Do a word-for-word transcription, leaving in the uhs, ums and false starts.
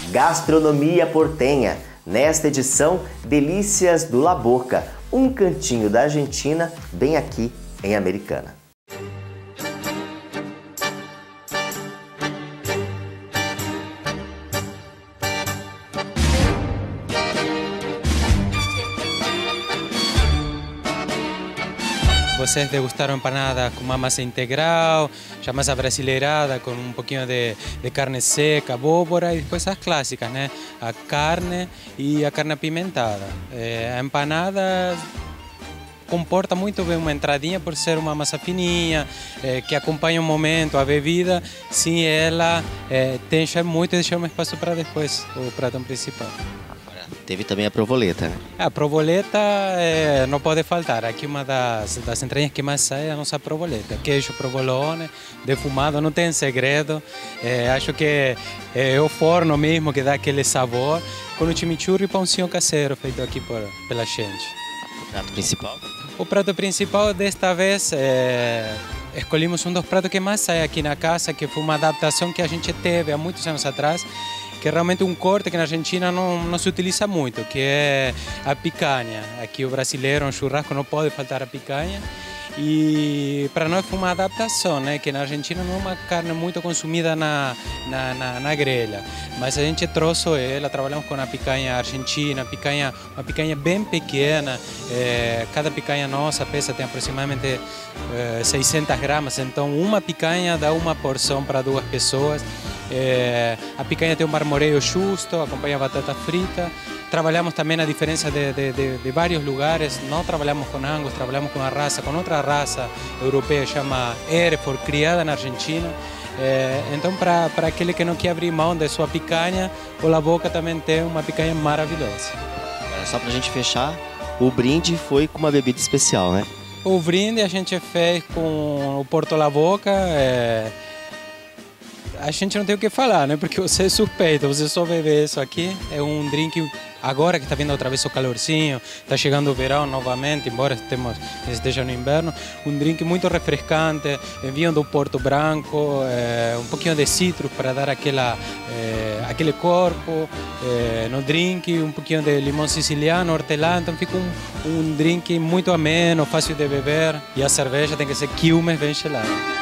Gastronomia portenha. Nesta edição, delícias do La Boca, um cantinho da Argentina bem aqui em Americana. Vocês degustaram empanada com uma massa integral, já mais abrasileirada, com um pouquinho de, de carne seca, abóbora e depois as clássicas, né? A carne e a carne apimentada. É, a empanada comporta muito bem uma entradinha por ser uma massa fininha, é, que acompanha o momento, a bebida, sem ela é, encher muito e deixar um espaço para depois, o prato principal. Teve também a provoleta, né? A provoleta é, não pode faltar. Aqui uma das, das entranhas que mais sai é a nossa provoleta. Queijo provolone, defumado, não tem segredo. É, acho que é o forno mesmo que dá aquele sabor, com o chimichurri e pãozinho caseiro feito aqui por, pela gente. O prato principal? O prato principal desta vez é... escolhemos um dos pratos que mais sai aqui na casa, que foi uma adaptação que a gente teve há muitos anos atrás, que é realmente um corte que na Argentina não, não se utiliza muito, que é a picanha. Aqui o brasileiro, um churrasco, não pode faltar a picanha. E para nós foi uma adaptação, né? Que na Argentina não é uma carne muito consumida na, na, na, na grelha, mas a gente trouxe ela, trabalhamos com a picanha argentina, picanha, uma picanha bem pequena, é, cada picanha nossa pesa tem aproximadamente é, seiscentas gramas, então uma picanha dá uma porção para duas pessoas. É, a picanha tem um marmoreio justo, acompanha batata frita. Trabalhamos também a diferença de, de, de, de vários lugares, não trabalhamos com Angus, trabalhamos com uma raça, com outra raça europeia, chama Hereford, criada na Argentina. É, então, para aquele que não quer abrir mão de sua picanha, o La Boca também tem uma picanha maravilhosa. Só para a gente fechar, o brinde foi com uma bebida especial, né? O brinde a gente fez com o Porto La Boca. É, a gente não tem o que falar, né? Porque você é suspeito, você só bebe isso aqui. É um drink, agora que está vindo outra vez o calorzinho, está chegando o verão novamente, embora estemos, esteja no inverno. Um drink muito refrescante, vinho do Porto Branco, é, um pouquinho de citros para dar aquela, é, aquele corpo é, no drink, um pouquinho de limão siciliano, hortelã, então fica um, um drink muito ameno, fácil de beber. E a cerveja tem que ser Quilmes bem gelada.